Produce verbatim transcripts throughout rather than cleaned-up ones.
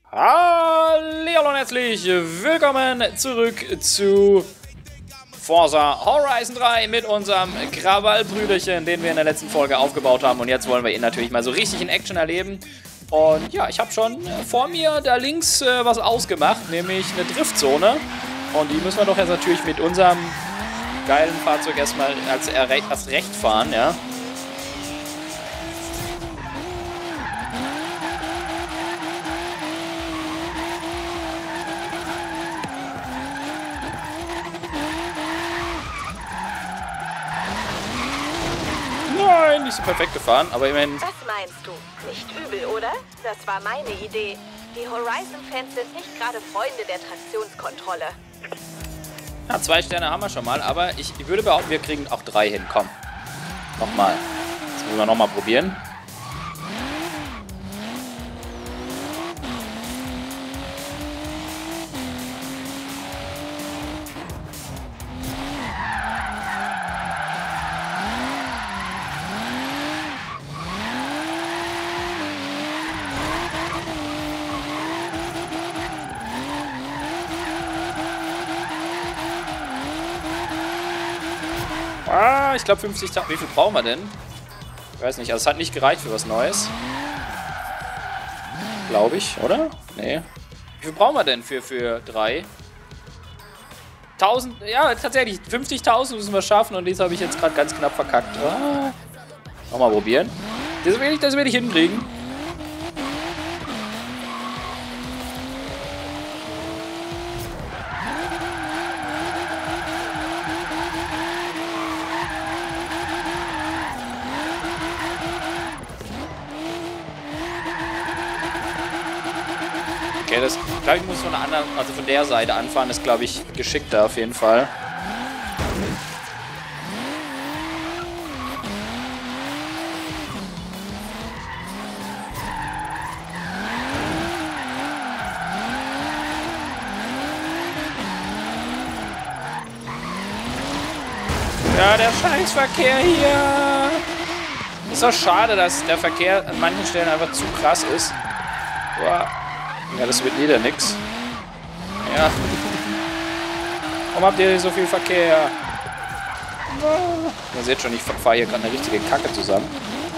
Hallo und herzlich willkommen zurück zu Forza Horizon drei mit unserem Krawallbrüderchen, den wir in der letzten Folge aufgebaut haben. Und jetzt wollen wir ihn natürlich mal so richtig in Action erleben. Und ja, ich habe schon vor mir da links äh, was ausgemacht, nämlich eine Driftzone. Und die müssen wir doch jetzt natürlich mit unserem geilen Fahrzeug erstmal als, als Recht fahren, ja. Nein, nicht so perfekt gefahren, aber immerhin. Was meinst du? Nicht übel, oder? Das war meine Idee. Die Horizon-Fans sind nicht gerade Freunde der Traktionskontrolle. Ja, zwei Sterne haben wir schon mal, aber ich, ich würde behaupten, wir kriegen auch drei hin. Komm. Nochmal. Das müssen wir nochmal probieren. Ah, ich glaube fünfzigtausend. Wie viel brauchen wir denn? Ich weiß nicht, also es hat nicht gereicht für was Neues. Glaube ich, oder? Nee. Wie viel brauchen wir denn für, für drei? tausend, ja, tatsächlich. fünfzigtausend müssen wir schaffen und das habe ich jetzt gerade ganz knapp verkackt. Ah. Nochmal probieren. Das will ich, das will ich hinkriegen. Okay, das glaube ich muss von der anderen, also von der Seite anfahren, ist glaube ich geschickter auf jeden Fall. Ja, der Scheißverkehr hier. Ist doch schade, dass der Verkehr an manchen Stellen einfach zu krass ist. Boah. Ja, das wird wieder nix. Ja. Warum habt ihr so viel Verkehr? Ihr seht schon, ich fahre hier gerade eine richtige Kacke zusammen.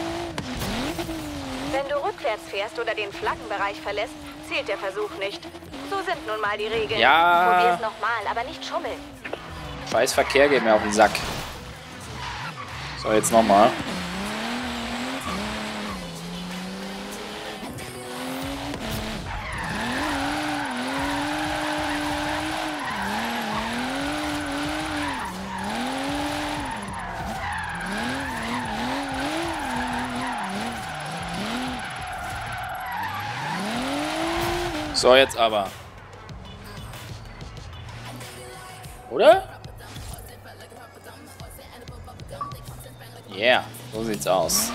Wenn du rückwärts fährst oder den Flaggenbereich verlässt, zählt der Versuch nicht. So sind nun mal die Regeln. Ja. Probier's nochmal, aber nicht schummeln. Scheiß Verkehr geht mir auf den Sack. So, jetzt nochmal. So, jetzt aber. Oder? Yeah, so sieht's aus.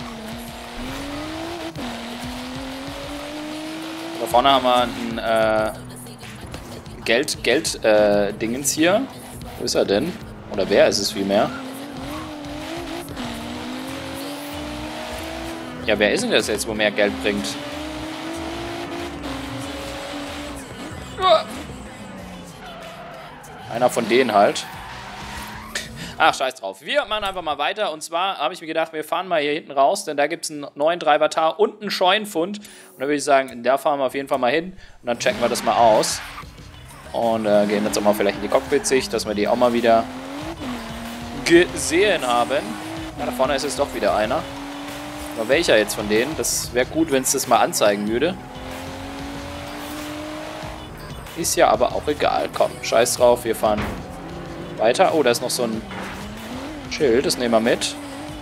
Da vorne haben wir ein äh, Geld, Geld, äh, Dingens hier. Wo ist er denn? Oder wer ist es vielmehr? Ja, wer ist denn das jetzt, wo mehr Geld bringt? Einer von denen halt. Ach, scheiß drauf. Wir machen einfach mal weiter. Und zwar habe ich mir gedacht, wir fahren mal hier hinten raus, denn da gibt es einen neuen Driver-Tar und einen Scheunenfund. Und da würde ich sagen, da fahren wir auf jeden Fall mal hin. Und dann checken wir das mal aus. Und äh, gehen jetzt auch mal vielleicht in die Cockpit-Sicht, dass wir die auch mal wieder gesehen haben. Ja, da vorne ist jetzt doch wieder einer. Aber welcher jetzt von denen? Das wäre gut, wenn es das mal anzeigen würde. Ist ja aber auch egal. Komm, scheiß drauf, wir fahren weiter. Oh, da ist noch so ein Schild, das nehmen wir mit.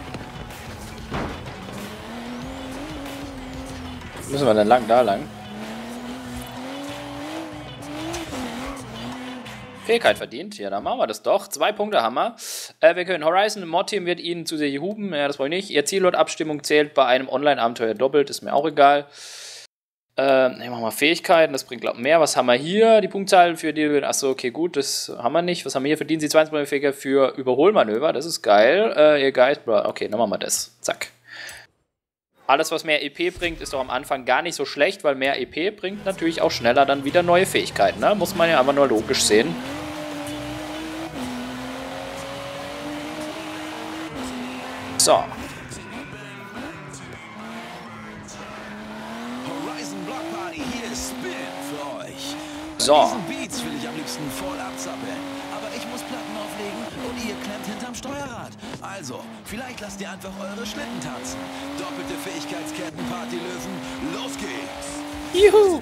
Müssen wir denn lang? Da lang. Fähigkeit verdient. Ja, dann machen wir das doch. Zwei Punkte haben wir. Äh, wir können Horizon, Mod-Team wird Ihnen zu sehr hupen. Ja, das wollen wir nicht. Ihr Zielort-Abstimmung zählt bei einem Online-Abenteuer doppelt. Ist mir auch egal. Äh, nehmen wir mal Fähigkeiten, das bringt, glaube ich, mehr. Was haben wir hier? Die Punktzahl für die. Achso, okay, gut, das haben wir nicht. Was haben wir hier? Verdienen Sie zwanzig Punkte Fähigkeit für Überholmanöver. Das ist geil. Äh, ihr Geist, okay, dann machen wir das. Zack. Alles, was mehr E P bringt, ist doch am Anfang gar nicht so schlecht, weil mehr E P bringt natürlich auch schneller dann wieder neue Fähigkeiten. Ne? Muss man ja einfach nur logisch sehen. So. Horizon Block Party, hier ist Spin für euch. So. Bei diesen Beats will ich am liebsten voll abzappeln. Aber ich muss Platten auflegen und ihr klemmt hinterm Steuerrad. Also, vielleicht lasst ihr einfach eure Schlitten tanzen. Doppelte Fähigkeitsketten, Partylöwen, los geht's! Juhu!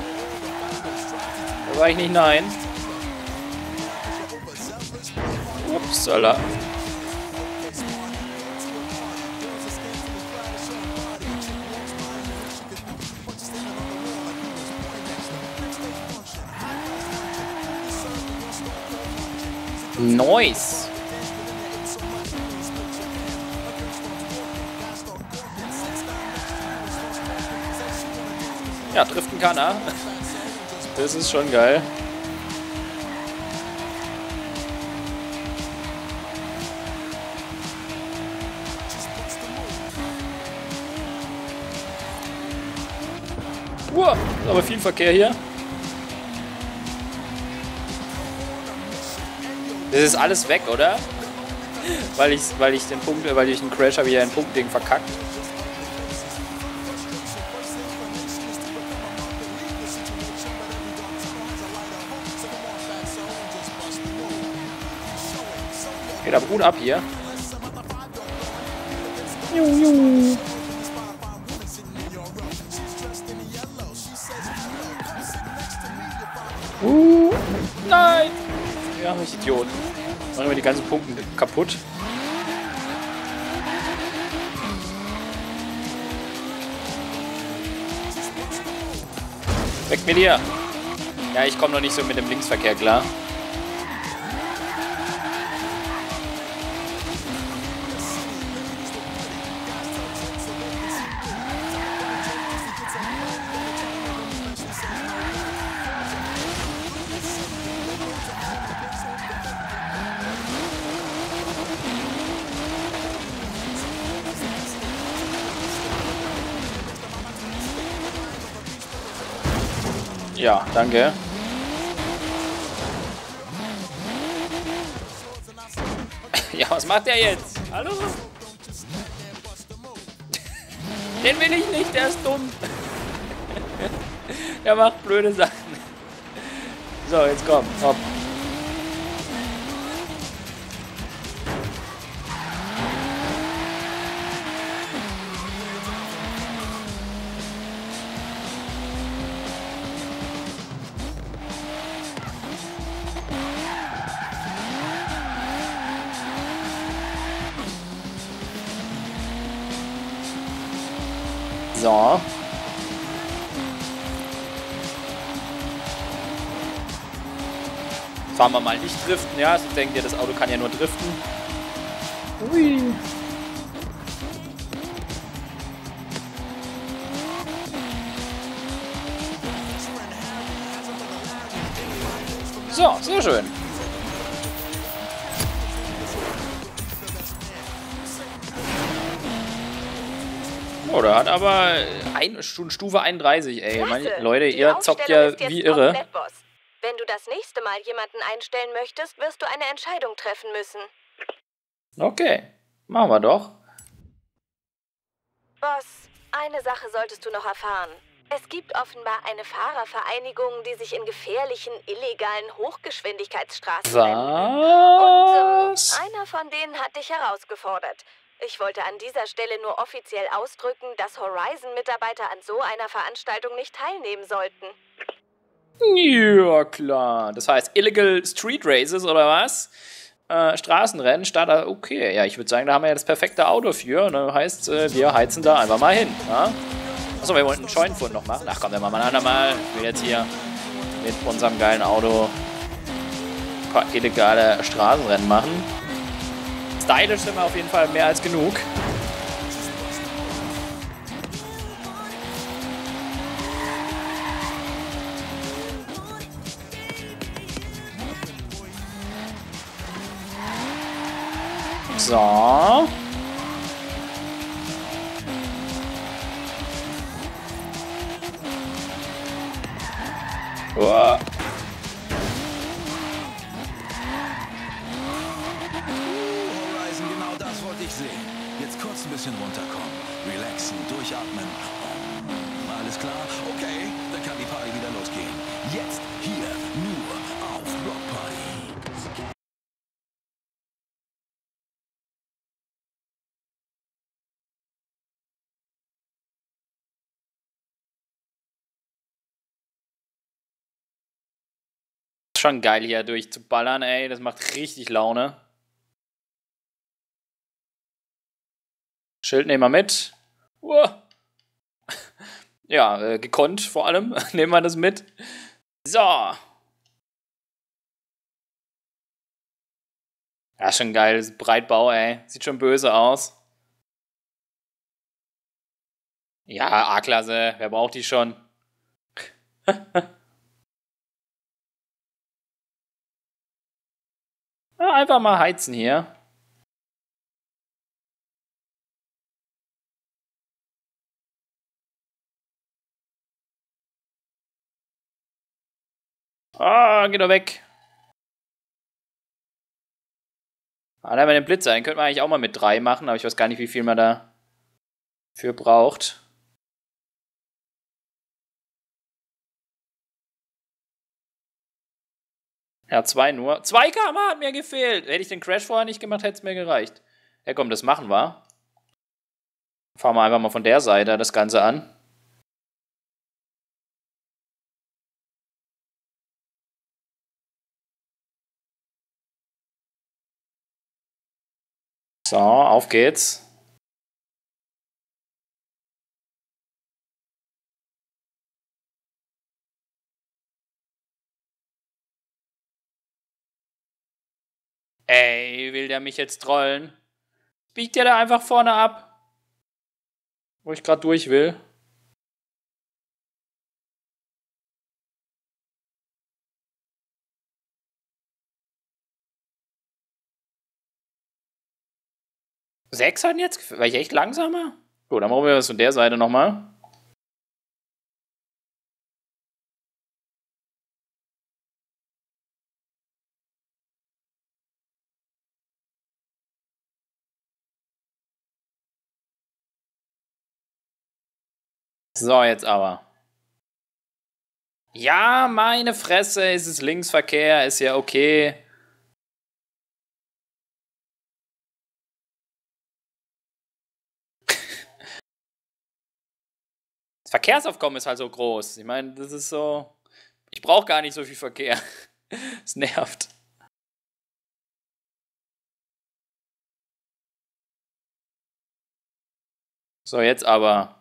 Da sag ich nicht nein. Upsala. Nice. Ja, driften kann er. Das ist schon geil. Wow, ist aber viel Verkehr hier. Das ist alles weg, oder? Weil ich, weil ich den Punkt, weil ich den Crash habe, hier ein Punktding verkackt. Geht aber gut ab hier. Juhu. Uh, nein! Ja, ich Idiot. Machen wir die ganzen Punkte kaputt. Weg mit dir! Ja, ich komme noch nicht so mit dem Linksverkehr klar. Ja, danke. Ja, was macht der jetzt? Hallo? Den will ich nicht, der ist dumm. Der macht blöde Sachen. So, jetzt komm, hopp. So. Fahren wir mal nicht driften, ja? Also denkt ihr, das Auto kann ja nur driften. Ui. So, sehr schön. Oh, der hat aber ein, Stufe einunddreißig, ey. Meine Leute, ihr zockt ja wie irre. Wenn du das nächste Mal jemanden einstellen möchtest, wirst du eine Entscheidung treffen müssen. Okay, machen wir doch. Boss, eine Sache solltest du noch erfahren. Es gibt offenbar eine Fahrervereinigung, die sich in gefährlichen, illegalen Hochgeschwindigkeitsstraßen Was? Und ähm, einer von denen hat dich herausgefordert. Ich wollte an dieser Stelle nur offiziell ausdrücken, dass Horizon-Mitarbeiter an so einer Veranstaltung nicht teilnehmen sollten. Ja, klar. Das heißt Illegal Street Races oder was? Äh, Straßenrennen statt... Okay, ja, ich würde sagen, da haben wir ja das perfekte Auto für. Und das heißt, äh, wir heizen da einfach mal hin. Ja? Achso, wir wollten einen Scheunenfund noch machen. Ach komm, dann machen wir ein andermal. Ich will jetzt hier mit unserem geilen Auto ein paar illegale Straßenrennen machen. Stylisch sind wir auf jeden Fall mehr als genug. So. Oh. Horizon, genau das wollte ich sehen. Jetzt kurz ein bisschen runterkommen. Relaxen, durchatmen. Alles klar? Okay, dann kann die Party wieder losgehen. Jetzt, hier, nur auf Block Party. Schon geil hier durchzuballern, ey. Das macht richtig Laune. Schild nehmen wir mit. Uah. Ja, äh, gekonnt vor allem. Nehmen wir das mit. So. Ja, schon geil. Das ist Breitbau, ey. Sieht schon böse aus. Ja, A-Klasse. Wer braucht die schon? Ja, einfach mal heizen hier. Ah, geh doch weg. Ah, da haben wir den Blitzer. Den könnte man eigentlich auch mal mit drei machen, aber ich weiß gar nicht, wie viel man da für braucht. Ja, zwei nur. zwei Kilometer hat mir gefehlt. Hätte ich den Crash vorher nicht gemacht, hätte es mir gereicht. Ja, komm, das machen wir. Fahren wir einfach mal von der Seite das Ganze an. So, auf geht's. Ey, will der mich jetzt trollen? Biegt der da einfach vorne ab? Wo ich gerade durch will. Sechs hat jetzt? War ich echt langsamer? Gut, dann machen wir das von der Seite nochmal. So, jetzt aber. Ja, meine Fresse, ist es Linksverkehr, ist ja okay. Das Verkehrsaufkommen ist halt so groß. Ich meine, das ist so... Ich brauche gar nicht so viel Verkehr. Es nervt. So, jetzt aber.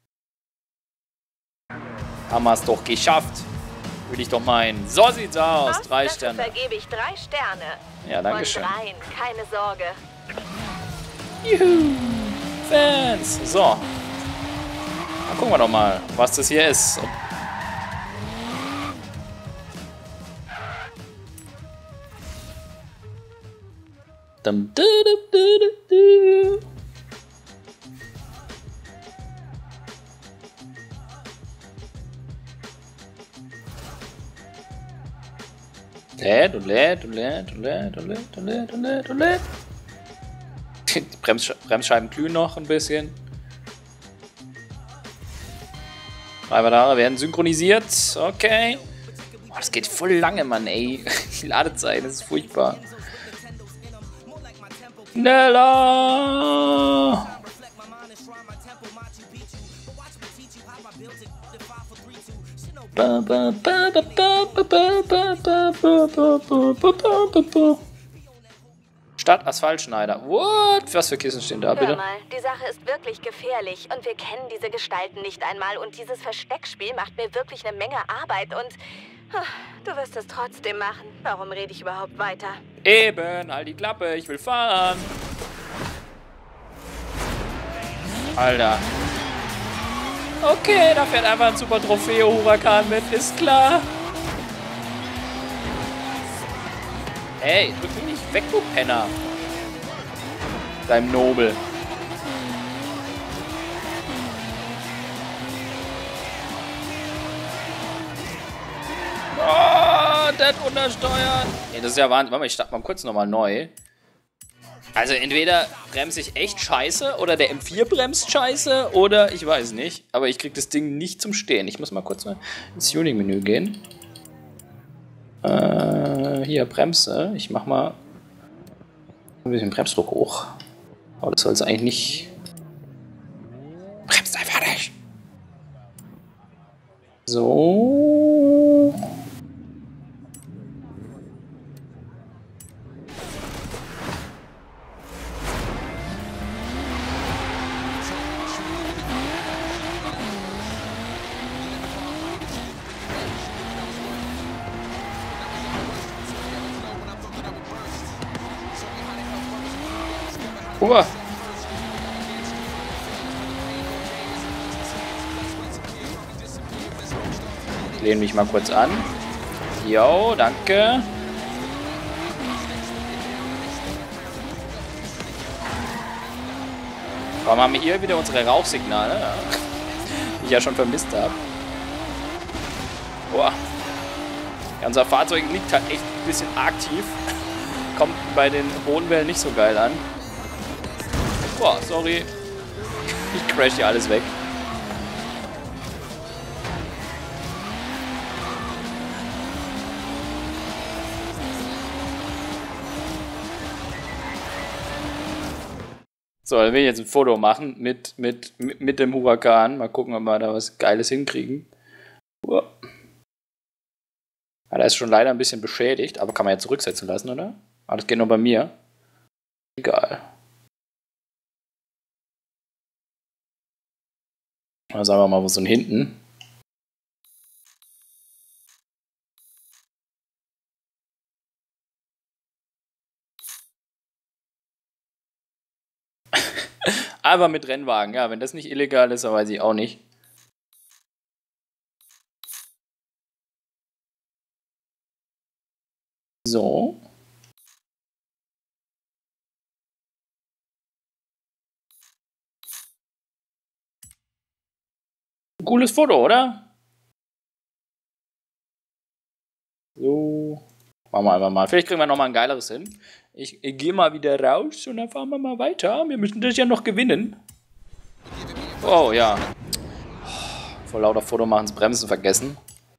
Haben wir es doch geschafft. Würde ich doch meinen. So sieht's aus. Drei Dafür Sterne. vergebe ich drei Sterne. Ja, danke schön. Von dreien, keine Sorge. Juhu. Fans. So. Dann gucken wir doch mal, was das hier ist. Dum, du, du, du, du, du. Lädt und lädt und lädt und lädt und lädt und lädt und lädt und lädt. Die Brems Bremsscheiben glühen noch ein bisschen. Radare werden synchronisiert. Okay. Boah, das geht voll lange, Mann, ey. Die Ladezeit, das ist furchtbar. Schneller! Stadt Asphaltschneider. What? Was für Kissen stehen da, bitte? Hör mal, die Sache ist wirklich gefährlich und wir kennen diese Gestalten nicht einmal und dieses Versteckspiel macht mir wirklich eine Menge Arbeit und du wirst es trotzdem machen. Warum rede ich überhaupt weiter? Eben, halt die Klappe, ich will fahren. Alter. Okay, da fährt einfach ein super Trophäe-Huracan mit, ist klar. Ey, drück mich nicht weg, du Penner. Deinem Nobel. nicht untersteuern. Ey, das ist ja Wahnsinn. Warte mal, ich starte mal kurz nochmal neu. Also entweder bremse ich echt scheiße oder der M vier bremst scheiße oder ich weiß nicht. Aber ich krieg das Ding nicht zum Stehen. Ich muss mal kurz mal ins Tuning-Menü gehen. Äh, hier, Bremse. Ich mach mal ein bisschen Bremsdruck hoch. Aber das soll es eigentlich nicht. Bremst einfach nicht. So. Uah. Ich lehne mich mal kurz an. Jo, danke. Warum haben wir hier wieder unsere Rauchsignale? Die ich ja schon vermisst habe. Boah. Ja, unser Fahrzeug liegt halt echt ein bisschen arg tief. Kommt bei den hohen Wellen nicht so geil an. Boah, sorry. Ich crash hier alles weg. So, dann will ich jetzt ein Foto machen mit, mit, mit, mit dem Huracan. Mal gucken, ob wir da was Geiles hinkriegen. Boah. Ja, der ist schon leider ein bisschen beschädigt, aber kann man ja zurücksetzen lassen, oder? Ah, das geht nur bei mir. Egal. Dann sagen wir mal, wo so ein hinten. Aber mit Rennwagen, ja, wenn das nicht illegal ist, dann weiß ich auch nicht. So. Cooles Foto, oder? So. Machen wir einfach mal. Vielleicht kriegen wir noch mal ein geileres hin. Ich, ich gehe mal wieder raus und dann fahren wir mal weiter. Wir müssen das ja noch gewinnen. Oh, ja. Vor lauter Foto machen, das Bremsen vergessen.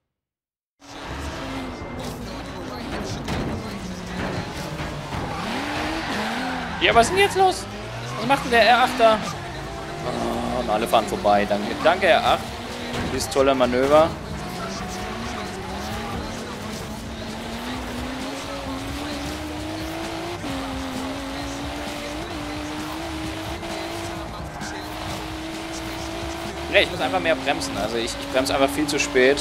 Ja, was ist denn jetzt los? Was macht denn der R acht da? Oh, und alle fahren vorbei. Danke, danke R acht. Dieses tolle Manöver. Ja, ich muss einfach mehr bremsen. Also ich, ich bremse einfach viel zu spät.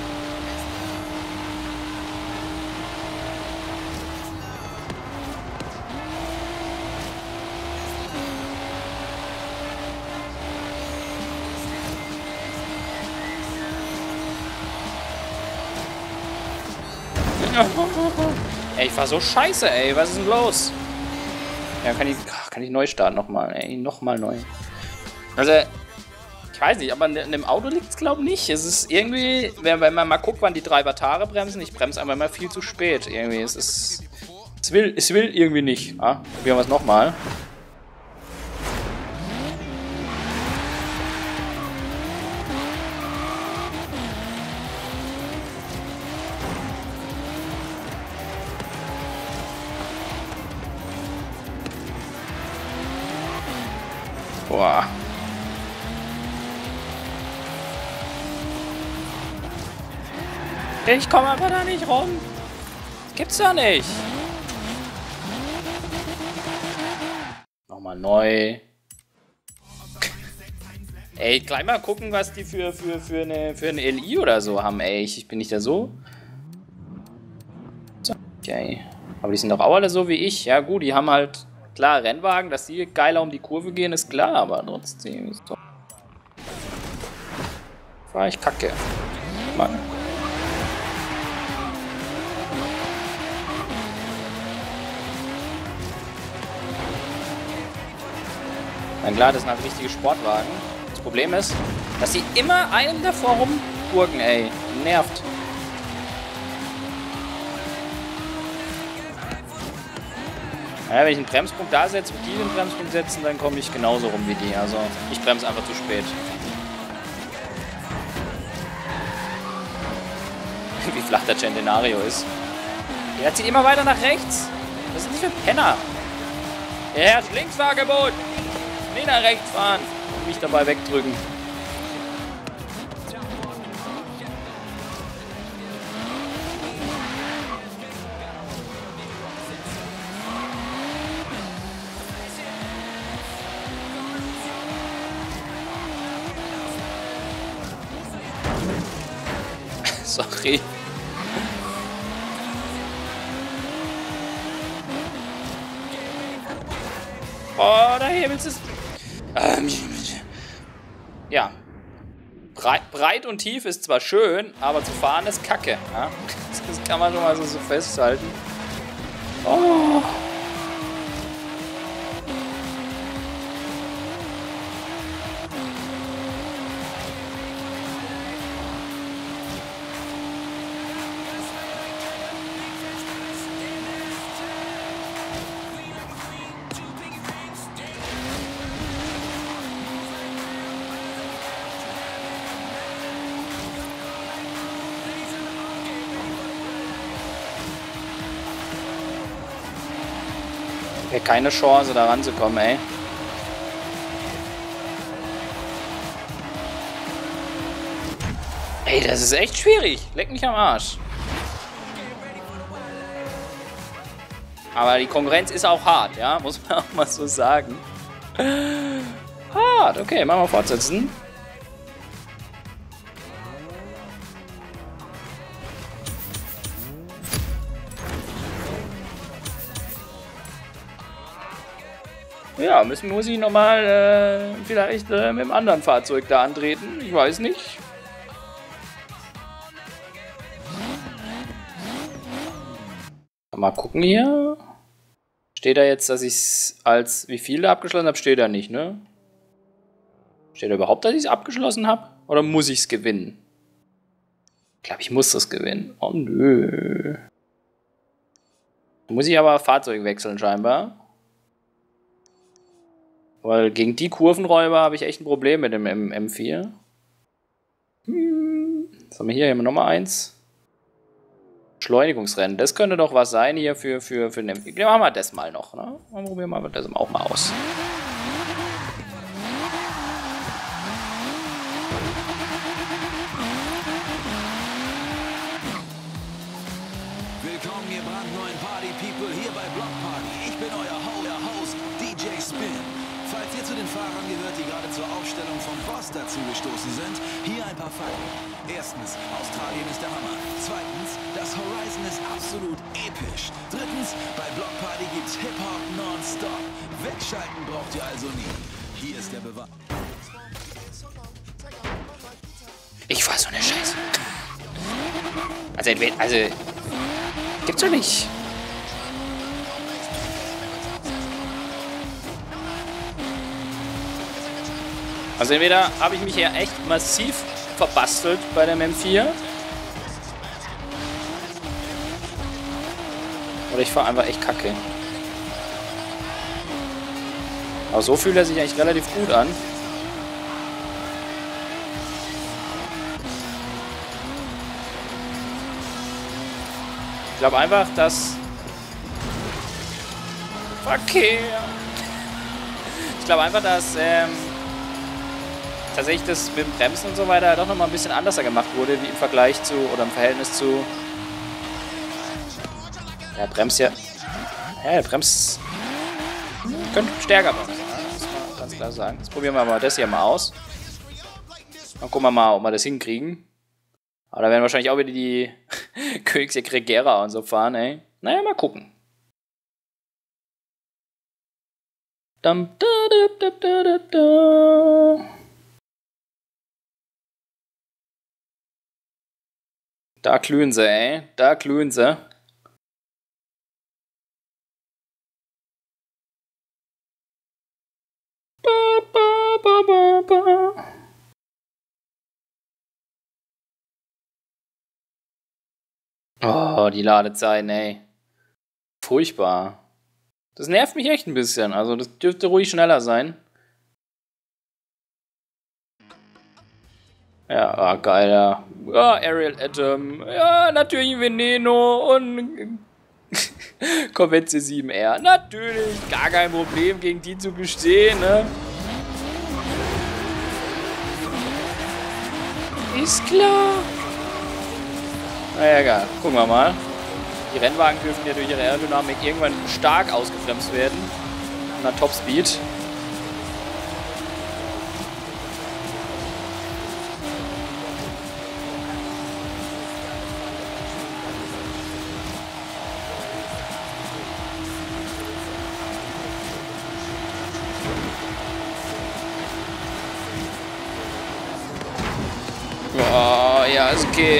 Ey, ich fahr so scheiße, ey. Was ist denn los? Ja, kann ich, kann ich neu starten nochmal, ey. Nochmal neu. Also, ich weiß nicht, aber in dem Auto liegt es, glaube ich, nicht. Es ist irgendwie, wenn, wenn man mal guckt, wann die drei Vatare bremsen, ich bremse einfach immer viel zu spät. Irgendwie, es ist, es will, es will irgendwie nicht. Ah, probieren wir es nochmal. Boah. Ich komme aber da nicht rum. Gibt's doch nicht. Nochmal neu. Ey, gleich mal gucken, was die für, für, für, eine, für eine L I oder so haben, ey. Ich bin nicht da so. Okay. Aber die sind doch auch alle so wie ich. Ja gut, die haben halt, klar, Rennwagen, dass die geiler um die Kurve gehen, ist klar, aber trotzdem ist doch... Fahr ich kacke. Mann. Na klar, das sind halt richtige Sportwagen. Das Problem ist, dass sie immer einen davor rumgurken, ey. Nervt. Ja, wenn ich einen Bremspunkt da setze und die den Bremspunkt setzen, dann komme ich genauso rum wie die. Also ich bremse einfach zu spät. Wie flach der Centenario ist. Der zieht immer weiter nach rechts. Das ist nicht für Penner. Er herrscht Linksfahrgebot. Nie nach rechts fahren. Und mich dabei wegdrücken. Sorry. Oh, da hebelt es. Ähm, ja. Breit, breit und tief ist zwar schön, aber zu fahren ist Kacke. Ja? Das kann man schon mal so, so festhalten. Oh. Ja, keine Chance, da ranzukommen, ey. Ey, das ist echt schwierig. Leck mich am Arsch. Aber die Konkurrenz ist auch hart, ja? Muss man auch mal so sagen. Hart, okay, machen wir fortsetzen. Ja, müssen, muss ich nochmal äh, vielleicht äh, mit einem anderen Fahrzeug da antreten. Ich weiß nicht. Mal gucken hier. Steht da jetzt, dass ich es als wie viele abgeschlossen habe? Steht da nicht, ne? Steht da überhaupt, dass ich es abgeschlossen habe? Oder muss ich es gewinnen? Ich glaube, ich muss das gewinnen. Oh nö. Muss ich aber Fahrzeug wechseln scheinbar. Weil gegen die Kurvenräuber habe ich echt ein Problem mit dem M vier. Hm. Was haben wir hier? Hier haben wir nochmal eins. Beschleunigungsrennen. Das könnte doch was sein hier für, für, für den M vier. Ja, machen wir das mal noch. Ne? Dann probieren wir das auch mal aus. Willkommen, ihr brandneuen Party-People hier bei Block Party. Ich bin euer Host, D J Spin. Falls ihr zu den Fahrern gehört, die gerade zur Aufstellung vom Boss dazugestoßen sind, hier ein paar Fakten. Erstens, Australien ist der Hammer. Zweitens, das Horizon ist absolut episch. Drittens, bei Block Party gibt's Hip-Hop nonstop. Wegschalten braucht ihr also nie. Hier ist der Beweis. Ich war so eine Scheiße. Also, also gibt's doch nicht. Also entweder habe ich mich hier echt massiv verbastelt bei dem M vier. Oder ich fahre einfach echt kacke. Aber so fühlt er sich eigentlich relativ gut an. Ich glaube einfach, dass... Verkehr! Ich glaube einfach, dass... Ähm tatsächlich das mit dem Bremsen und so weiter doch nochmal ein bisschen anders gemacht wurde, wie im Vergleich zu, oder im Verhältnis zu... Ja, bremst ja... Ja, der bremst... Könnte stärker bremsen, das muss man ganz klar sagen. Jetzt probieren wir mal das hier mal aus. Dann gucken wir mal, ob wir das hinkriegen. Aber da werden wahrscheinlich auch wieder die Koenigsegg Regera und so fahren, ey. Naja, mal gucken. Dum, da, da, da, da, da. Da glühen sie, ey. Da glühen sie. Ba, ba, ba, ba, ba. Oh, die Ladezeiten, ey. Furchtbar. Das nervt mich echt ein bisschen. Also das dürfte ruhig schneller sein. Ja, ah, geil, ja. Ja, Ariel Atom. Ja, natürlich Veneno und Corvette C sieben R. Natürlich, gar kein Problem, gegen die zu bestehen, ne? Ist klar. Naja, egal. Gucken wir mal. Die Rennwagen dürfen ja durch ihre Aerodynamik irgendwann stark ausgebremst werden. An der Topspeed. Oh, ja, ist okay.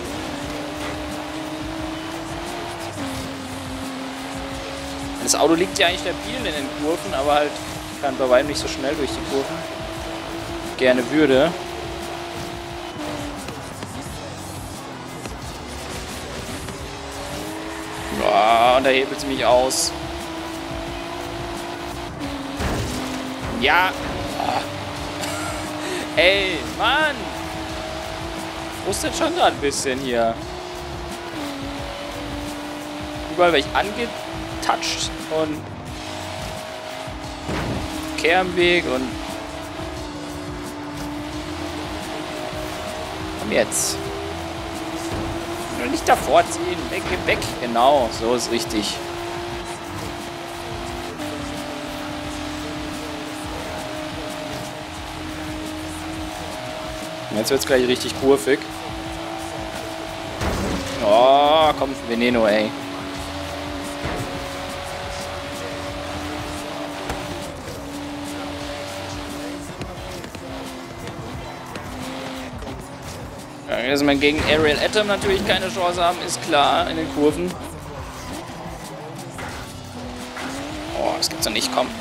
Das Auto liegt ja eigentlich stabil in den Kurven, aber halt kann bei weitem nicht so schnell durch die Kurven. Gerne würde. Oh, und da hebelt sie mich aus. Ja. Oh. Ey, Mann. Frustet schon gerade ein bisschen hier. Überall werde ich angetoucht und Kehr im Weg und komm jetzt. Nur nicht davor ziehen. Weg, weg. Genau, so ist richtig. Jetzt wird es gleich richtig kurvig. Oh, komm, Veneno, ey. Ja, dass wir gegen Ariel Atom natürlich keine Chance haben, ist klar in den Kurven. Oh, das gibt's doch nicht, komm.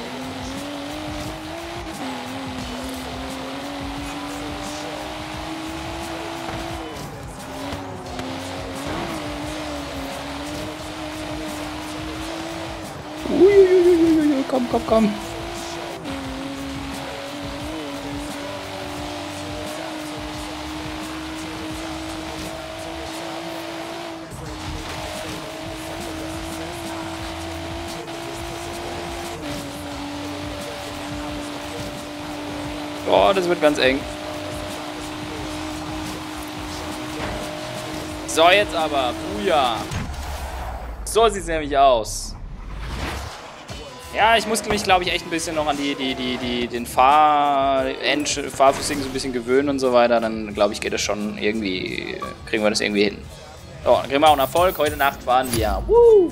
Uiuiuiui, komm, komm, komm. Oh, das wird ganz eng. So, jetzt aber. Buja. So sieht es nämlich aus. Ja, ich muss mich, glaube ich, echt ein bisschen noch an die, die, die, die, den Fahr Fahrphysik so ein bisschen gewöhnen und so weiter. Dann, glaube ich, geht das schon irgendwie, kriegen wir das irgendwie hin. So, dann kriegen wir auch einen Erfolg. Heute Nacht fahren wir. Woo!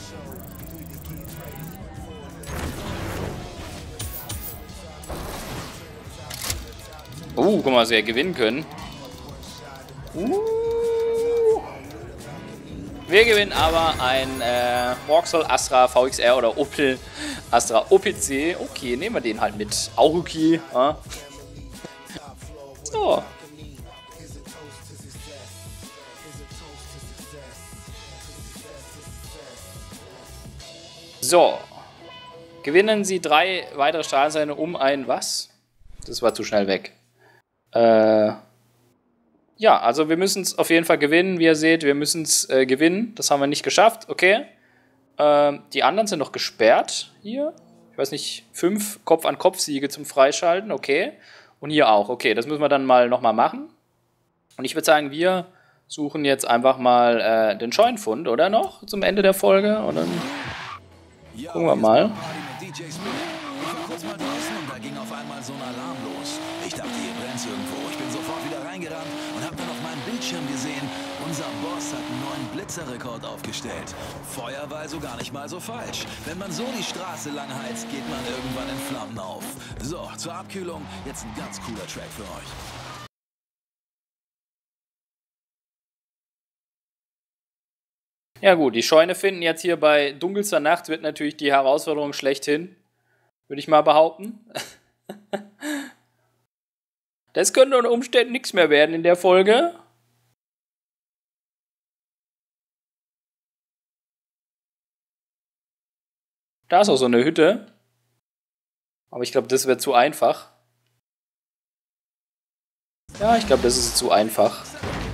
Uh, guck mal, was wir gewinnen können. Uh. Wir gewinnen aber ein äh, Vauxhall Astra V X R oder Opel Astra O P C. Okay, nehmen wir den halt mit. Auch okay. Ja. So. So. Gewinnen Sie drei weitere Strahlensende um ein was? Das war zu schnell weg. Äh... Ja, also wir müssen es auf jeden Fall gewinnen. Wie ihr seht, wir müssen es äh, gewinnen. Das haben wir nicht geschafft. Okay. Ähm, die anderen sind noch gesperrt hier. Ich weiß nicht, fünf Kopf-an-Kopf-Siege zum Freischalten. Okay. Und hier auch. Okay, das müssen wir dann mal nochmal machen. Und ich würde sagen, wir suchen jetzt einfach mal äh, den Scheunenfund, oder noch? Zum Ende der Folge. Und dann gucken wir mal. Ich war kurz mal draußen und da ging auf einmal so ein Alarm los. Ich dachte, hier brennt's irgendwo. Ich bin sofort wieder reingerannt und habe dann auf meinem Bildschirm gesehen, unser Boss hat einen neuen Blitzerrekord aufgestellt. Feuer war also gar nicht mal so falsch. Wenn man so die Straße lang heizt, geht man irgendwann in Flammen auf. So, zur Abkühlung jetzt ein ganz cooler Track für euch. Ja gut, die Scheune finden jetzt hier bei dunkelster Nacht wird natürlich die Herausforderung schlechthin. Würde ich mal behaupten. Das könnte unter Umständen nichts mehr werden in der Folge. Da ist auch so eine Hütte. Aber ich glaube, das wäre zu einfach. Ja, ich glaube, das ist zu einfach.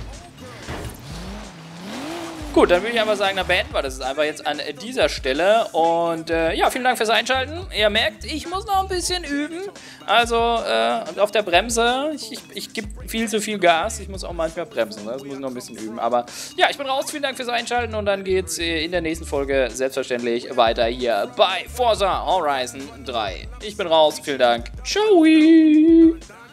Gut, dann würde ich einfach sagen, dann beenden wir das einfach jetzt an dieser Stelle. Und äh, ja, vielen Dank fürs Einschalten. Ihr merkt, ich muss noch ein bisschen üben. Also äh, auf der Bremse, ich, ich, ich gebe viel zu viel Gas. Ich muss auch manchmal bremsen, ne? Das muss ich noch ein bisschen üben. Aber ja, ich bin raus. Vielen Dank fürs Einschalten. Und dann geht es in der nächsten Folge selbstverständlich weiter hier bei Forza Horizon drei. Ich bin raus. Vielen Dank. Ciao.